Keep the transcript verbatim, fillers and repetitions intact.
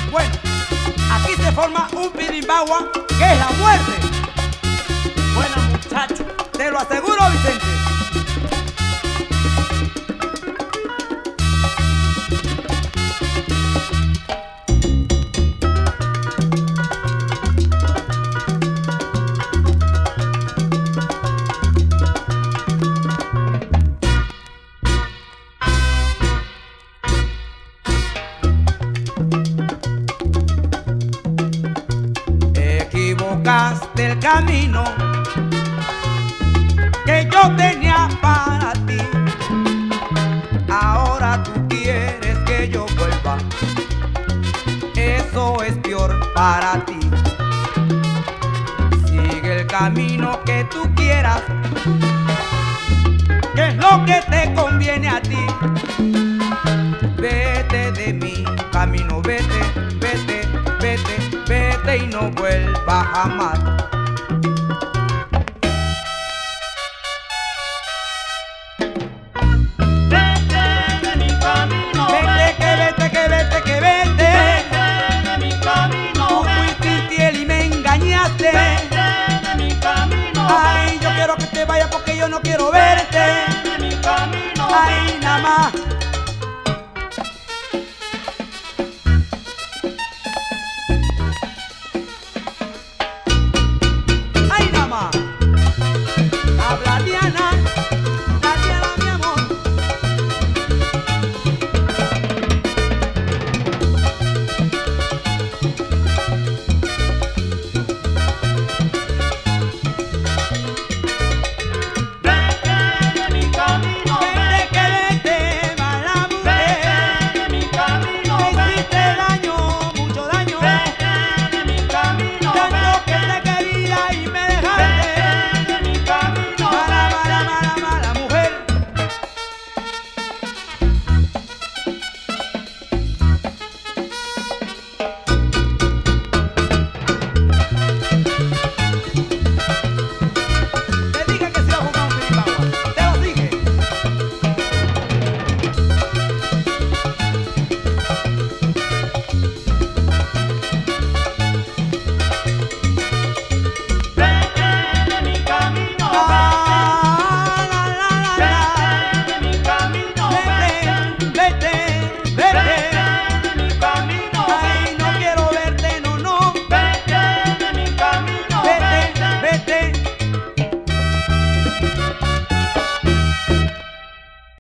Bueno, aquí se forma un pirimbagua que es la muerte. Buena, muchacho. Te lo aseguro, Vicente. Equivocaste el camino que yo tenía para ti. Ahora tú quieres que yo vuelva. Eso es peor para ti. Sigue el camino que tú quieras, que es lo que te conviene a ti. Vete de mi camino, vete, vete, vete, vete y no vuelvas jamás.